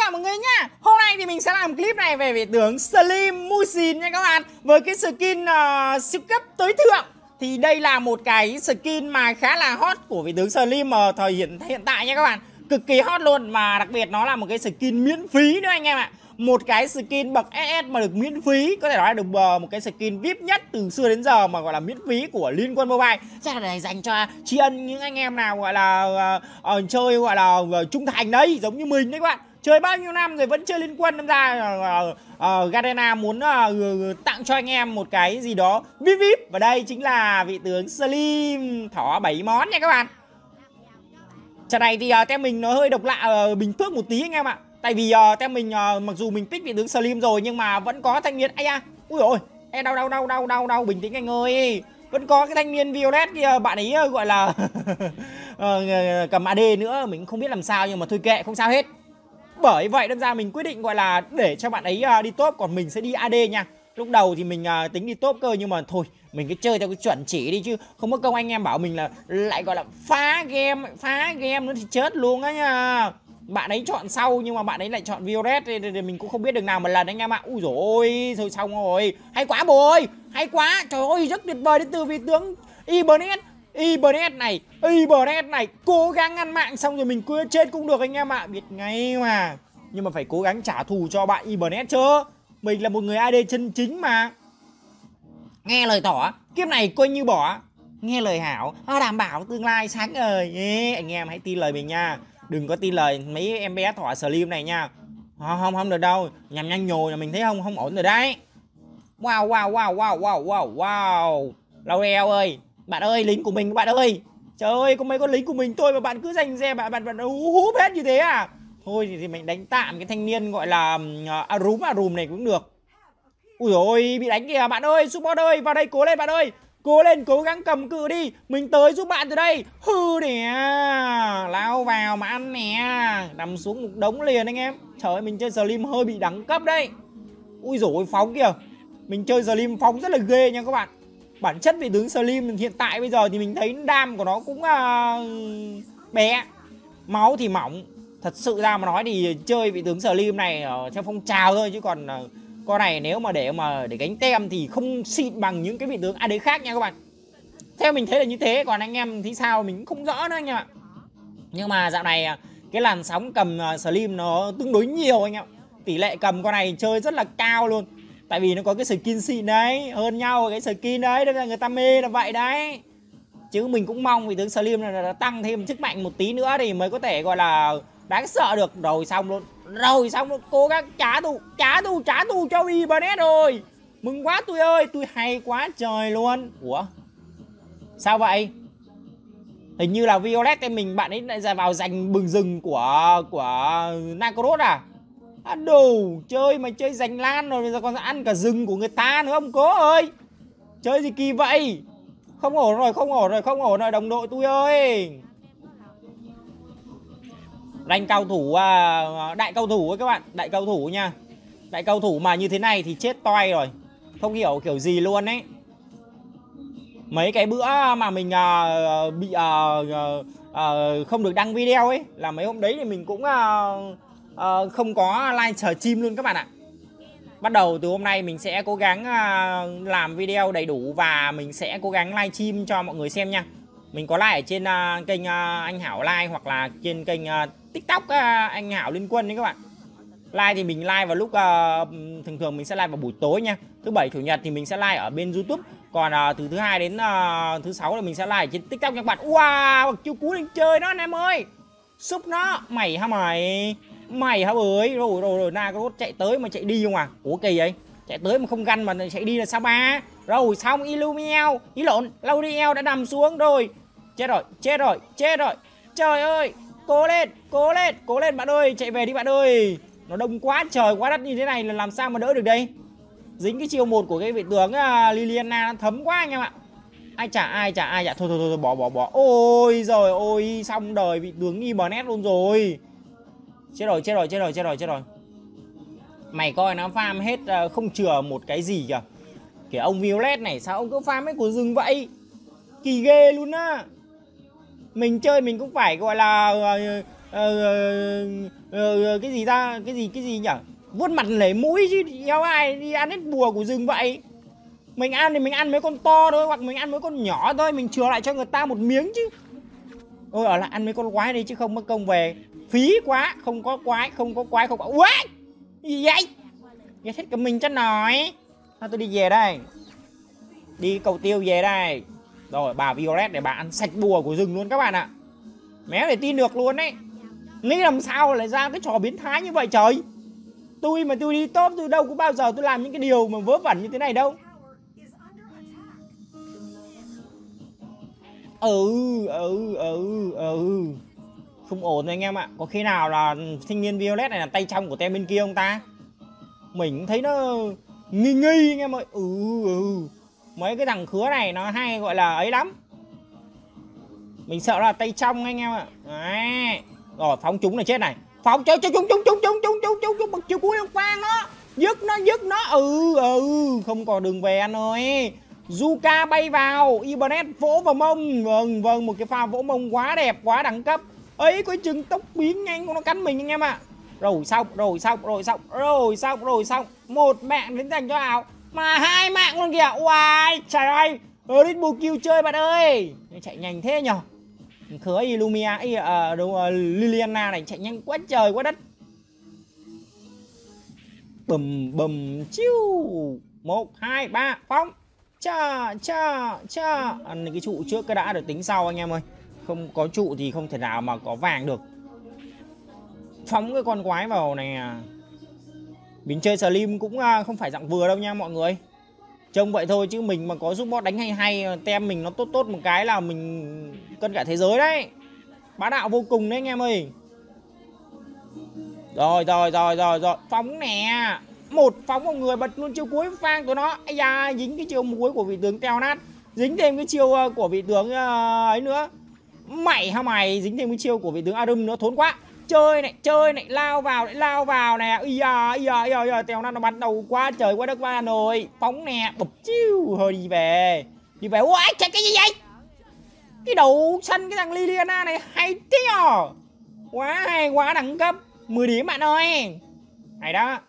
chào mọi người nhá. Hôm nay thì mình sẽ làm clip này về vị tướng Slim Musin nha các bạn. Với cái skin siêu cấp tối thượng. Thì đây là một cái skin mà khá là hot của vị tướng Slim ở thời hiện tại nha các bạn. Cực kỳ hot luôn, mà đặc biệt nó là một cái skin miễn phí nữa anh em ạ. Một cái skin bậc SS mà được miễn phí, có thể nói là được một cái skin VIP nhất từ xưa đến giờ mà gọi là miễn phí của Liên Quân Mobile. Chắc là để dành cho tri ân những anh em nào gọi là chơi gọi là trung thành đấy, giống như mình đấy các bạn. Chơi bao nhiêu năm rồi vẫn chơi Liên Quân, đâm ra Garena muốn tặng cho anh em một cái gì đó VIP VIP. Và đây chính là vị tướng Slim thỏ 7 món nha các bạn. Trận này thì tem mình nó hơi độc lạ bình phước một tí anh em ạ. Tại vì tem mình mặc dù mình tích vị tướng Slim rồi nhưng mà vẫn có thanh niên. Ây da, ui dồi ôi, đau, bình tĩnh anh ơi. Vẫn có cái thanh niên Violet kia, bạn ấy gọi là cầm AD nữa, mình không biết làm sao nhưng mà thôi kệ, không sao hết. Bởi vậy đâm ra mình quyết định gọi là để cho bạn ấy đi top, còn mình sẽ đi AD nha. Lúc đầu thì mình tính đi top cơ, nhưng mà thôi mình cứ chơi theo cái chuẩn chỉ đi, chứ không có công anh em bảo mình là lại gọi là phá game nữa thì chết luôn á nha. Bạn ấy chọn sau nhưng mà bạn ấy lại chọn Violet thì mình cũng không biết được nào một lần anh em ạ. Ui dồi ôi, thôi xong rồi. Hay quá bồ ơi, hay quá. Trời ơi, rất tuyệt vời đến từ vị tướng Ibernet này cố gắng ăn mạng xong rồi mình cứ chết cũng được anh em ạ. Biết ngay mà. Nhưng mà phải cố gắng trả thù cho bạn Ibernet chứ. Mình là một người AD chân chính mà. Nghe lời tỏ, kiếp này coi như bỏ. Nghe lời hảo, đảm bảo tương lai sáng ngời. Anh em hãy tin lời mình nha. Đừng có tin lời mấy em bé thỏ Slim này nha. Không được đâu. Nhằm nhanh nhồi là mình thấy không ổn rồi đấy. Wow. Laurel ơi, bạn ơi, lính của mình các bạn ơi. Trời ơi, có mấy con lính của mình thôi mà bạn cứ giành xe, bạn húp hết như thế à? Thôi thì mình đánh tạm cái thanh niên gọi là Arum này cũng được. Ui ôi, bị đánh kìa bạn ơi, support ơi, vào đây cố lên bạn ơi. Cố lên, cố gắng cầm cự đi. Mình tới giúp bạn từ đây. Hư nè. Lao vào mà ăn nè. Nằm xuống một đống liền anh em. Trời ơi, mình chơi Slim hơi bị đẳng cấp đấy. Ui dồi ôi, phóng kìa. Mình chơi Slim phóng rất là ghê nha các bạn. Bản chất vị tướng Slim hiện tại bây giờ thì mình thấy đam của nó cũng bé. Máu thì mỏng. Thật sự ra mà nói thì chơi vị tướng Slim này ở trong phong trào thôi, chứ còn con này nếu mà để gánh tem thì không xịn bằng những cái vị tướng AD khác nha các bạn. Theo mình thấy là như thế, còn anh em thì sao mình cũng không rõ nữa anh em ạ. Nhưng mà dạo này cái làn sóng cầm Slim nó tương đối nhiều anh em. Tỷ lệ cầm con này chơi rất là cao luôn. Tại vì nó có cái skin xịn đấy, hơn nhau cái skin đấy, nên là người ta mê là vậy đấy. Chứ mình cũng mong vị tướng Slim là tăng thêm sức mạnh một tí nữa thì mới có thể gọi là đáng sợ được. Rồi xong luôn. Cố gắng trả thù cho Ibernet rồi. Mừng quá tôi ơi, tôi hay quá trời luôn. Ủa? Sao vậy? Hình như là Violet em mình bạn ấy lại ra vào giành bừng rừng của Nakaros à? Đồ chơi mà chơi giành lan rồi bây giờ còn ăn cả rừng của người ta nữa ông cố ơi. Chơi gì kỳ vậy? Không ổn rồi đồng đội tôi ơi. Rank cao thủ đại cao thủ ấy các bạn, đại cao thủ nha. Đại cao thủ mà như thế này thì chết toi rồi. Không hiểu kiểu gì luôn ấy. Mấy cái bữa mà mình bị không được đăng video ấy, là mấy hôm đấy thì mình cũng không có live stream luôn các bạn ạ. Bắt đầu từ hôm nay mình sẽ cố gắng làm video đầy đủ và mình sẽ cố gắng live stream cho mọi người xem nha. Mình có live ở trên kênh anh Hảo Live hoặc là trên kênh TikTok anh Hảo Liên Quân đấy các bạn. Live thì mình live vào lúc thường mình sẽ live vào buổi tối nha. Thứ bảy chủ nhật thì mình sẽ live ở bên YouTube. Còn từ thứ hai đến thứ sáu là mình sẽ live trên TikTok nha các bạn. Wow, chiêu cú định chơi đó anh em ơi. Xúc nó, mày hả bới. Rồi Nakaros chạy tới mà chạy đi không à? Ủa kỳ vậy? Chạy tới mà không ganh mà chạy đi là sao ba? Rồi xong Lauriel đã nằm xuống rồi. Chết rồi. Trời ơi, cố lên bạn ơi, chạy về đi bạn ơi. Nó đông quá trời quá đất như thế này là làm sao mà đỡ được đây? Dính cái chiêu một của cái vị tướng Liliana nó thấm quá anh em ạ. Ai chả thôi bỏ. Ôi giời ôi, xong đời vị tướng Ibernet luôn rồi. Chết rồi. Mày coi nó farm hết không chừa một cái gì kìa. Kìa ông Violet này, sao ông cứ farm hết của rừng vậy? Kỳ ghê luôn á. Mình chơi mình cũng phải gọi là cái gì ta, cái gì nhỉ, vuốt mặt lấy mũi chứ đéo ai đi ăn hết bùa của rừng vậy. Mình ăn thì mình ăn mấy con to thôi, hoặc mình ăn mấy con nhỏ thôi, mình chừa lại cho người ta một miếng chứ. Ôi ở lại ăn mấy con quái đi chứ không mất công về phí quá. Không có quái, không có quái, không có. Ui, gì vậy, nghe hết cả mình chắc nói. Thôi tôi đi về đây, đi cầu tiêu về đây. Rồi bà Violet để bà ăn sạch bùa của rừng luôn các bạn ạ. Méo để tin được luôn đấy. Nghĩ làm sao lại ra cái trò biến thái như vậy trời. Tôi mà tôi đi top tôi đâu có bao giờ tôi làm những cái điều mà vớ vẩn như thế này đâu. Không ổn rồi anh em ạ. Có khi nào là thanh niên Violet này là tay trong của tem bên kia không ta? Mình thấy nó nghi nghi anh em ơi. Mấy cái thằng khứa này nó hay gọi là ấy lắm. Mình sợ là tay trong anh em ạ. Đấy. Rồi phóng chúng này chết này. Phóng chúng bật chiều cuối không quang nó. Dứt nó. Không còn đường về anh ơi. Zuka bay vào, Ibanez vỗ vào mông. Vâng, một cái pha vỗ mông quá đẹp, quá đẳng cấp. Ấy coi chừng tốc biến nhanh của nó cắn mình anh em ạ. Rồi xong. Một mạng đến dành cho Ảo, mà hai mạng luôn kìa. Uầy, trời ơi. Ritmo Kill chơi bạn ơi. Chạy nhanh thế nhở. Khứa Illumia, Liliana này chạy nhanh quá trời quá đất. Bầm chiu. 1, 2, 3 phóng. Cha. Ăn cái trụ trước cái đã được tính sau anh em ơi. Không có trụ thì không thể nào mà có vàng được. Phóng cái con quái vào này à. Mình chơi Slim cũng không phải dạng vừa đâu nha mọi người. Trông vậy thôi chứ mình mà có giúp bot đánh hay tem mình nó tốt một cái là mình cân cả thế giới đấy. Bá đạo vô cùng đấy anh em ơi. Rồi. Phóng nè. Một phóng một người bật luôn chiêu cuối phang của nó. Ây da, dính cái chiêu cuối của vị tướng teo nát. Dính thêm cái chiêu của vị tướng ấy nữa. Mày dính thêm cái chiêu của vị tướng Arum nữa, thốn quá. Chơi này, lao vào nè. Ây da, teo nát nó bắn đầu quá trời quá đất ba rồi. Phóng nè, bụp chiêu. Thôi đi về. Ui, chạy cái gì vậy? Cái đầu sân cái thằng Liliana này hay thế à. Quá hay, quá đẳng cấp. 10 điểm bạn ơi. Hay đó.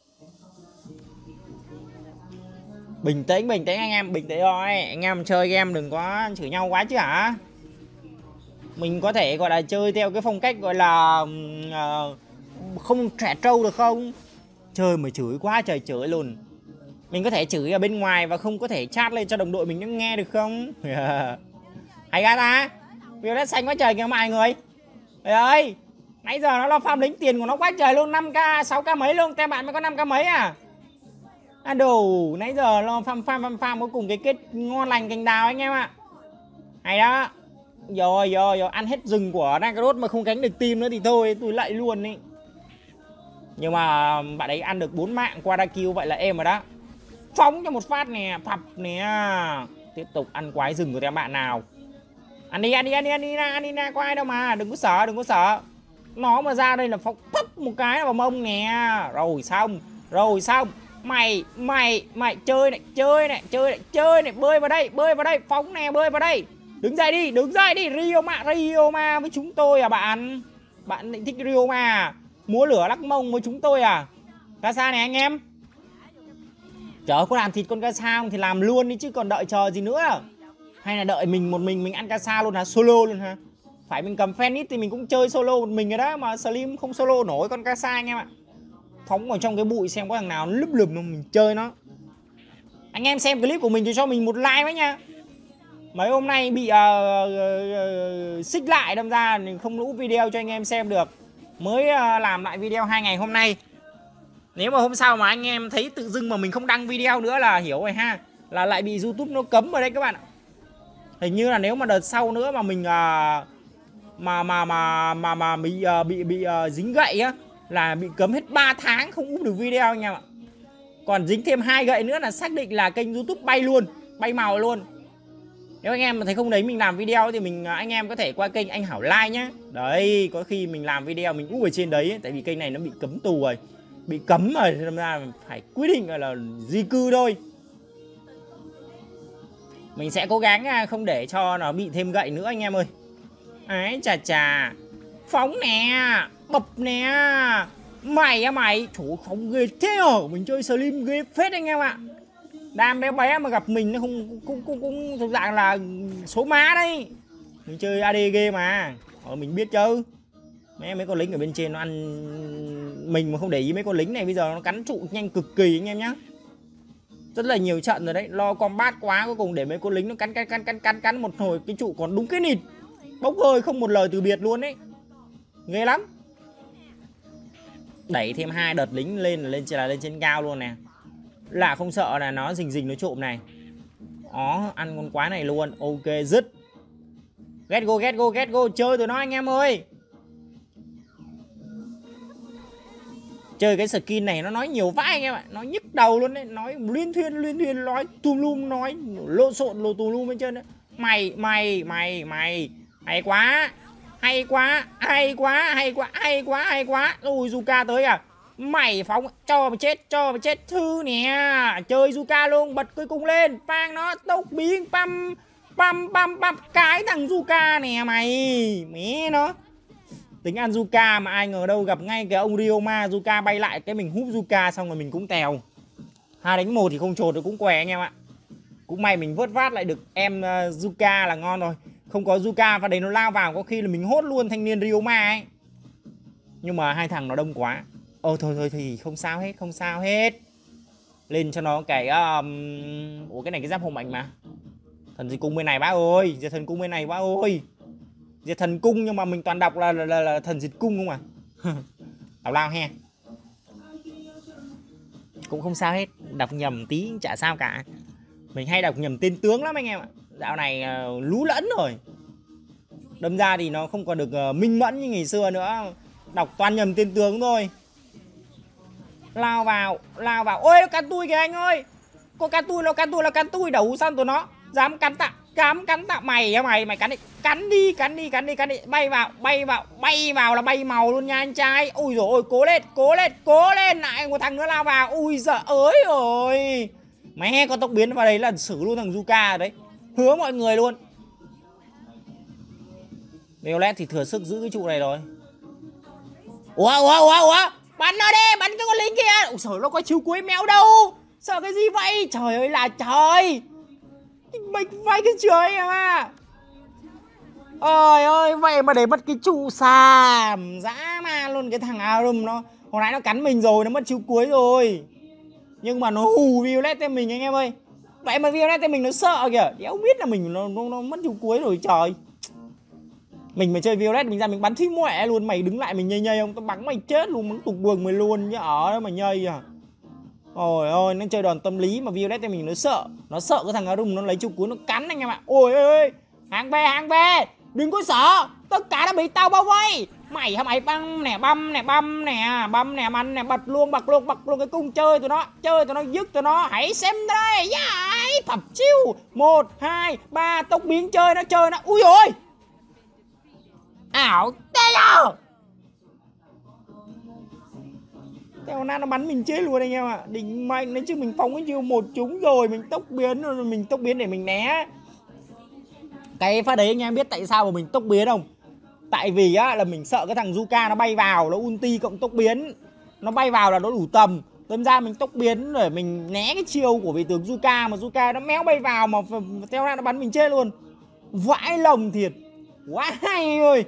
Bình tĩnh anh em, bình tĩnh thôi. Anh em chơi game đừng có chửi nhau quá chứ hả. Mình có thể gọi là chơi theo cái phong cách gọi là không trẻ trâu được không? Chơi mà chửi quá trời chửi luôn. Mình có thể chửi ở bên ngoài và không có thể chat lên cho đồng đội mình nghe được không? Hay ra ta. Violet xanh quá trời kìa mọi người. Trời ơi, nãy giờ nó lo farm lính tiền của nó quá trời luôn. 5k, 6k mấy luôn. Tem bạn mới có 5k mấy à. Đồ, nãy giờ lo farm cuối cùng cái kết ngon lành cành đào anh em ạ. Hay đó. Rồi, ăn hết rừng của Nagaroth mà không gánh được team nữa thì thôi, tôi lại luôn ý. Nhưng mà bạn ấy ăn được 4 mạng qua kill vậy là êm rồi đó. Phóng cho một phát nè, phập nè. Tiếp tục ăn quái rừng của các bạn nào. Ăn đi ra, có ai đâu mà, đừng có sợ. Nó mà ra đây là phóng phấp một cái vào mông nè. Rồi xong. Mày chơi này, bơi vào đây, phóng nè, bơi vào đây. Đứng dậy đi, Ryoma với chúng tôi à bạn. Bạn định thích Ryoma, múa lửa lắc mông với chúng tôi à. Casa này anh em. Trời, có làm thịt con Casa không thì làm luôn đi chứ còn đợi chờ gì nữa. Hay là đợi mình một mình ăn Casa luôn hả, solo luôn hả. Phải mình cầm Phoenix thì mình cũng chơi solo một mình rồi đó. Mà Slim không solo nổi con Casa anh em ạ. Phóng vào trong cái bụi xem có thằng nào lúp lùm mình chơi nó. Anh em xem clip của mình cho mình một like với nha. Mấy hôm nay bị xích lại đâm ra không lũ video cho anh em xem được. Mới làm lại video 2 ngày hôm nay. Nếu mà hôm sau mà anh em thấy tự dưng mà mình không đăng video nữa là hiểu rồi ha. Là lại bị YouTube nó cấm ở đây các bạn ạ. Hình như là nếu mà đợt sau nữa mà mình bị dính gậy á là bị cấm hết 3 tháng không úp được video anh em ạ. Còn dính thêm 2 gậy nữa là xác định là kênh YouTube bay luôn, bay màu luôn. Nếu anh em mà thấy không thấy mình làm video thì anh em có thể qua kênh anh Hảo Like nhá. Đấy, có khi mình làm video mình úp ở trên đấy ấy, tại vì kênh này nó bị cấm tù rồi. Bị cấm rồi, nên ra phải quyết định là di cư thôi. Mình sẽ cố gắng không để cho nó bị thêm gậy nữa anh em ơi. Ấy chà. Phóng nè, bập nè. Mày á mày, trời ơi, không ghê thế hả? Mình chơi Slim ghê phết anh em ạ. Đam bé bé mà gặp mình nó cũng thực dạng là số má đấy. Mình chơi AD ghê mà. Mình biết chứ. Mấy con lính ở bên trên nó ăn mình mà không để ý mấy con lính này bây giờ nó cắn trụ nhanh cực kỳ anh em nhá. Rất là nhiều trận rồi đấy, lo combat quá cuối cùng để mấy con lính nó cắn một hồi cái trụ còn đúng cái nịt. Bốc hơi không một lời từ biệt luôn đấy. Ghê lắm. Đẩy thêm 2 đợt lính lên trên cao luôn nè. Là không sợ là nó rình nó trộm này. Đó, ăn con quái này luôn. Ok, dứt. Get go, chơi tụi nó anh em ơi. Chơi cái skin này nó nói nhiều vãi anh em ạ. Nó nhức đầu luôn đấy. Nói liên thuyên nói tùm lum, nói lộn xộn lô tùm lum bên trên đấy. Mày hay quá. Hay quá. Ui Zuka tới à. Mày phóng cho mày chết thư nè. Chơi Zuka luôn, bật cây cung lên, phang nó tốc biến pam cái thằng Zuka nè mày. Mẹ nó. Tính ăn Zuka mà ai ngờ đâu gặp ngay cái ông Ryoma. Zuka bay lại cái mình húp Zuka xong rồi mình cũng tèo. 2 đánh 1 thì không trột được cũng què anh em ạ. Cũng may mình vớt vát lại được em Zuka là ngon rồi. Không có Zuka và đấy nó lao vào có khi là mình hốt luôn thanh niên Ryoma ấy. Nhưng mà 2 thằng nó đông quá. Thôi thì không sao hết. Lên cho nó cái ủa cái này cái giáp hồn mạnh mà. Thần diệt cung bên này bác ơi, diệt thần cung bên này bác ơi. Diệt thần cung nhưng mà mình toàn đọc là thần diệt cung không à. Tào lao he. Cũng không sao hết, đọc nhầm tí chả sao cả. Mình hay đọc nhầm tên tướng lắm anh em ạ. Dạo này lú lẫn rồi. Đâm ra thì nó không còn được minh mẫn như ngày xưa nữa. Đọc toàn nhầm tên tướng thôi. Lao vào. Ôi nó cắn tui kìa anh ơi. Có cắn tui đầu săn tụi nó. Dám cắn tạ mày cắn đi. Bay vào là bay màu luôn nha anh trai. Ui dồi ôi, cố lên. Lại một thằng nữa lao vào. Ui giời ơi rồi. Mẹ con tốc biến vào đấy là xử luôn thằng Zuka đấy. Hứa mọi người luôn. Violet thì thừa sức giữ cái trụ này rồi. Ủa bắn nó đi, bắn cái con lính kia. Ôi trời, nó có chiêu cuối méo đâu. Sợ cái gì vậy? Trời ơi là trời. Mình vay cái trời à. Ôi ơi, vậy mà để mất cái trụ xàm dã man luôn. Cái thằng Arum nó hồi nãy nó cắn mình rồi, nó mất chiêu cuối rồi. Nhưng mà nó hù Violet tên mình anh em ơi. Vậy mà Violet tên mình nó sợ kìa. Đéo biết là mình nó mất chiêu cuối rồi trời. Mình mà chơi Violet mình ra mình bắn thí mẹ luôn. Mày đứng lại mình nhây không, tao bắn mày chết luôn. Bắn tục buồng mày luôn chứ ở đó mà nhây à. Ôi ôi, nó chơi đòn tâm lý mà Violet mình nó sợ. Nó sợ cái thằng Arum nó lấy chiêu cuối nó cắn anh em ạ. Ôi ơi, hàng về, đừng có sợ. Tất cả đã bị tao bao vây. Mày hả mày, băm nè, bắn nè, bật luôn cái cung. Chơi tụi nó dứt tụi nó. Hãy xem đây. Yeah, phập chiêu 1, 2, 3 tốc biến chơi nó. Ui ôi. Ảo teo. Teo nó bắn mình chết luôn anh em ạ. Đỉnh mạnh đấy chứ, mình phóng cái chiêu 1 trúng rồi, mình tốc biến để mình né. Cái pha đấy anh em biết tại sao mà mình tốc biến không? Tại vì á là mình sợ cái thằng Zuka nó bay vào, nó ulti cộng tốc biến. Nó bay vào là nó đủ tầm. Đâm ra mình tốc biến để mình né cái chiêu của vị tướng Zuka. Mà Zuka nó méo bay vào mà Teo nó bắn mình chết luôn. Vãi lồng thiệt. Quá hay ơi.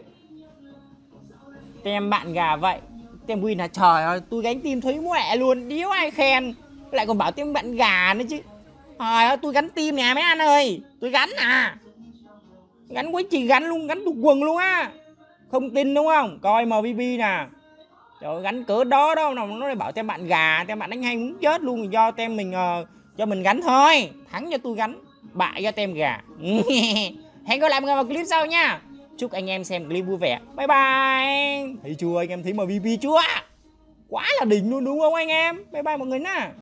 Tem bạn gà vậy. Tem win là trời ơi, tôi gánh team thấy mẹ luôn, điếu ai khen. Lại còn bảo tem bạn gà nữa chứ. Trời ơi, tôi gắn team nè mấy anh ơi. Tôi gắn à. Gắn quá chỉ gắn luôn, gắn thuộc quần luôn á. Không tin đúng không? Coi MVP nè. Trời, gắn cỡ đó đâu nào nó lại bảo tem bạn gà, tem bạn đánh hay muốn chết luôn. Do tem mình cho mình gắn thôi. Thắng cho tôi gắn, bại cho tem gà. Hẹn gặp lại mọi người vào clip sau nha. Chúc anh em xem clip vui vẻ. Bye bye. Thấy chưa, anh em thấy MVP chưa? Quá là đỉnh luôn đúng không anh em? Bye bye mọi người nha.